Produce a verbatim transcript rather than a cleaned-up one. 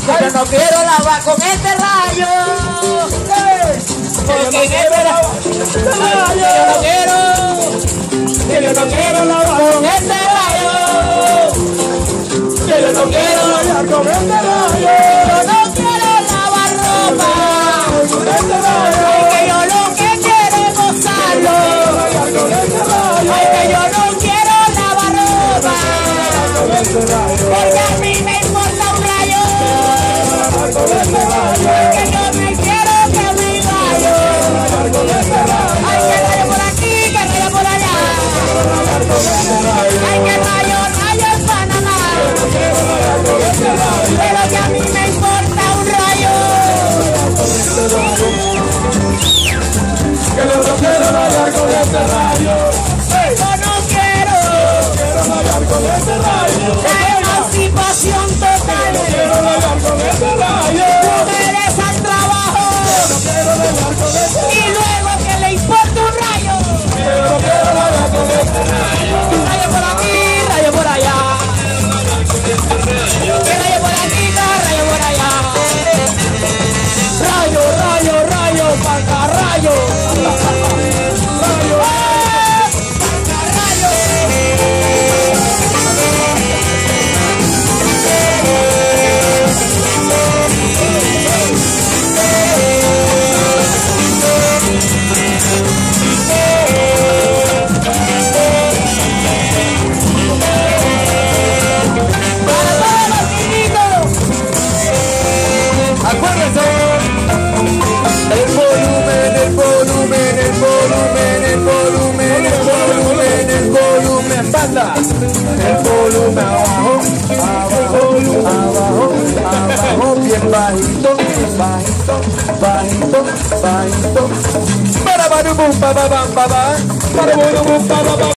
Yo no quiero lavar con este rayo. Porque en este rayo yo no quiero. Yo no quiero lavar con este rayo. Yo no quiero lavar con este rayo. Yo no quiero lavar ropa con este rayo. Ay, que yo lo que quiero es gozarlo. Ay, que yo no quiero lavar ropa. Porque a mí me importa un rayo. Porque yo me quiero que mi rayo. Ay, que rayo por aquí, que rayo por allá. Ay, que rayo, rayo en Panamá. Pero que a mí me importa un rayo. Que yo no quiero rayar con este rayo. Yo no quiero. Quiero rayar con este rayo. La emancipación total. Yo quiero rayar con este rayo. Mujeres al trabajo. Yo no quiero rayar con este rayo. Y luego que le importa un rayo. Yo no quiero rayar con este rayo. Rayo por aquí, rayo por allá. Que rayo por aquí, rayo por allá. Rayo, rayo, rayo, panca, rayo. Rayo, el volumen abajo, abajo, abajo, abajo, bien bajito, bajito, bajito, bajito. Para para bum, para para para para para